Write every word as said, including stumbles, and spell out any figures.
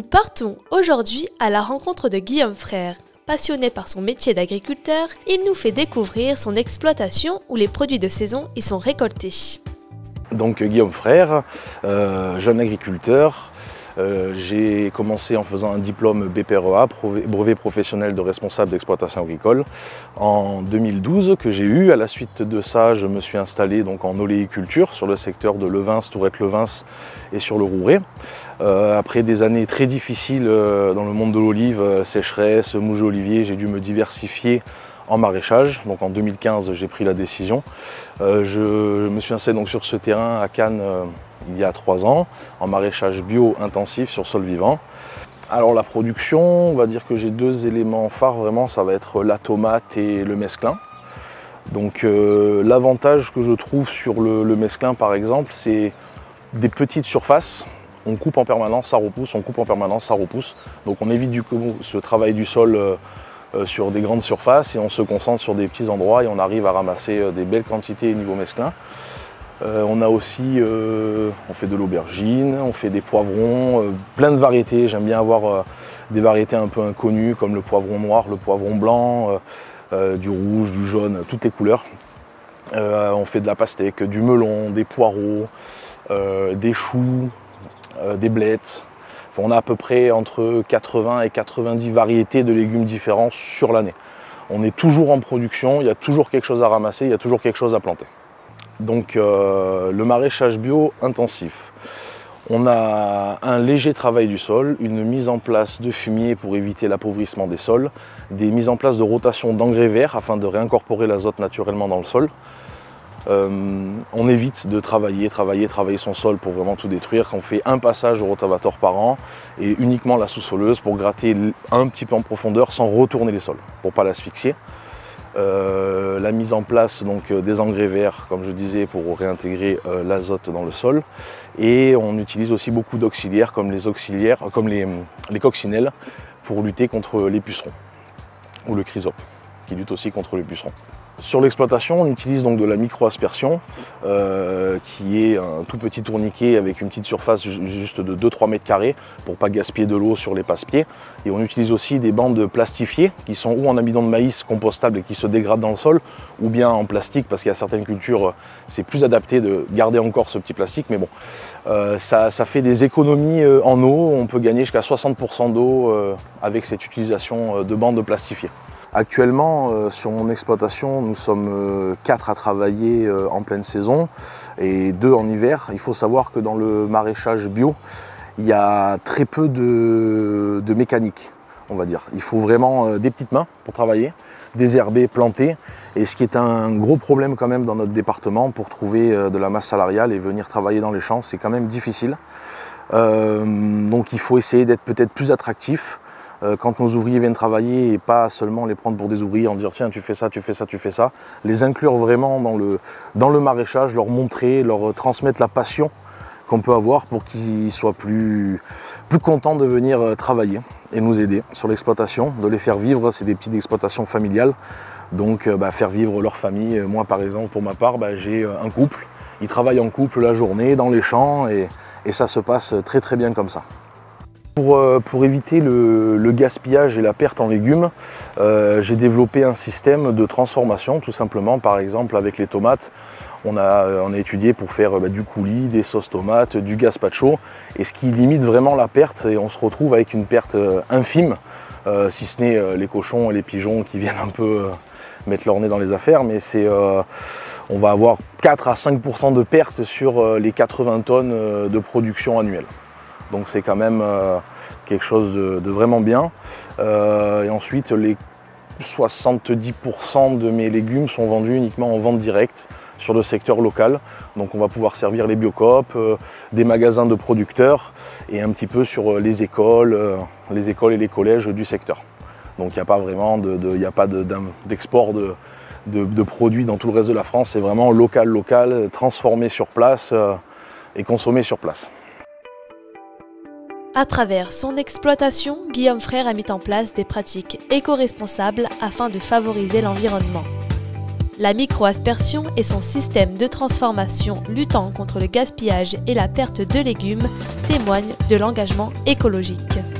partons aujourd'hui à la rencontre de Guillaume Frère. Passionné par son métier d'agriculteur, il nous fait découvrir son exploitation où les produits de saison y sont récoltés. Donc Guillaume Frère, euh, jeune agriculteur. Euh, j'ai commencé en faisant un diplôme B P R E A, brevet professionnel de responsable d'exploitation agricole, en deux mille douze que j'ai eu. À la suite de ça, je me suis installé donc en oléiculture sur le secteur de Levens, Tourette-Levens et sur le Rouret. Euh, après des années très difficiles euh, dans le monde de l'olive, euh, sécheresse, mouche olivier, j'ai dû me diversifier en maraîchage. Donc en deux mille quinze, j'ai pris la décision. Euh, je, je me suis installé donc sur ce terrain à Cannes euh, il y a trois ans, en maraîchage bio intensif sur sol vivant. Alors la production, on va dire que j'ai deux éléments phares vraiment, ça va être la tomate et le mesclin. Donc euh, l'avantage que je trouve sur le, le mesclin par exemple, c'est des petites surfaces. On coupe en permanence, ça repousse, on coupe en permanence, ça repousse. Donc on évite du coup ce travail du sol euh, euh, sur des grandes surfaces et on se concentre sur des petits endroits et on arrive à ramasser euh, des belles quantités niveau mesclin. Euh, on a aussi, euh, on fait de l'aubergine, on fait des poivrons, euh, plein de variétés. J'aime bien avoir euh, des variétés un peu inconnues comme le poivron noir, le poivron blanc, euh, euh, du rouge, du jaune, toutes les couleurs. Euh, on fait de la pastèque, du melon, des poireaux, euh, des choux, euh, des blettes. Enfin, on a à peu près entre quatre-vingts et quatre-vingt-dix variétés de légumes différents sur l'année. On est toujours en production, il y a toujours quelque chose à ramasser, il y a toujours quelque chose à planter. Donc euh, le maraîchage bio intensif. On a un léger travail du sol, une mise en place de fumier pour éviter l'appauvrissement des sols, des mises en place de rotation d'engrais verts afin de réincorporer l'azote naturellement dans le sol. Euh, on évite de travailler, travailler, travailler son sol pour vraiment tout détruire. On fait un passage au rotavator par an et uniquement la sous-soleuse pour gratter un petit peu en profondeur sans retourner les sols, pour ne pas l'asphyxier. Euh, la mise en place donc, des engrais verts, comme je disais, pour réintégrer euh, l'azote dans le sol. Et on utilise aussi beaucoup d'auxiliaires comme les auxiliaires, comme les, les coccinelles pour lutter contre les pucerons ou le chrysope qui lutte aussi contre les pucerons. Sur l'exploitation, on utilise donc de la micro-aspersion euh, qui est un tout petit tourniquet avec une petite surface juste de deux à trois mètres carrés pour ne pas gaspiller de l'eau sur les passe-pieds. Et on utilise aussi des bandes plastifiées qui sont ou en amidon de maïs compostable et qui se dégradent dans le sol, ou bien en plastique parce qu'il y a certaines cultures, c'est plus adapté de garder encore ce petit plastique. Mais bon, euh, ça, ça fait des économies en eau, on peut gagner jusqu'à soixante pour cent d'eau euh, avec cette utilisation de bandes plastifiées. Actuellement, euh, sur mon exploitation, nous sommes euh, quatre à travailler euh, en pleine saison et deux en hiver. Il faut savoir que dans le maraîchage bio, il y a très peu de, de mécanique, on va dire. Il faut vraiment euh, des petites mains pour travailler, désherber, planter. Et ce qui est un gros problème quand même dans notre département pour trouver euh, de la masse salariale et venir travailler dans les champs, c'est quand même difficile. Euh, donc il faut essayer d'être peut-être plus attractif. Quand nos ouvriers viennent travailler et pas seulement les prendre pour des ouvriers en dire tiens tu fais ça, tu fais ça, tu fais ça, les inclure vraiment dans le, dans le maraîchage, leur montrer, leur transmettre la passion qu'on peut avoir pour qu'ils soient plus, plus contents de venir travailler et nous aider sur l'exploitation, de les faire vivre. C'est des petites exploitations familiales, donc bah, faire vivre leur famille. Moi par exemple, pour ma part, bah, j'ai un couple, ils travaillent en couple la journée dans les champs et, et ça se passe très très bien comme ça. Pour, euh, pour éviter le, le gaspillage et la perte en légumes, euh, j'ai développé un système de transformation tout simplement. Par exemple avec les tomates, on a, on a étudié pour faire bah, du coulis, des sauces tomates, du gazpacho, et ce qui limite vraiment la perte, et on se retrouve avec une perte euh, infime, euh, si ce n'est euh, les cochons et les pigeons qui viennent un peu euh, mettre leur nez dans les affaires, mais c'est, euh, on va avoir quatre à cinq pour cent de perte sur euh, les quatre-vingts tonnes euh, de production annuelle. Donc c'est quand même euh, quelque chose de, de vraiment bien. Euh, et ensuite, les soixante-dix pour cent de mes légumes sont vendus uniquement en vente directe sur le secteur local. Donc on va pouvoir servir les biocoop, euh, des magasins de producteurs et un petit peu sur les écoles, euh, les écoles et les collèges du secteur. Donc il n'y a pas vraiment de, de, il n'y a pas d'export de, de, de produits dans tout le reste de la France. C'est vraiment local, local, transformé sur place euh, et consommé sur place. À travers son exploitation, Guillaume Frère a mis en place des pratiques éco-responsables afin de favoriser l'environnement. La micro-aspersion et son système de transformation luttant contre le gaspillage et la perte de légumes témoignent de l'engagement écologique.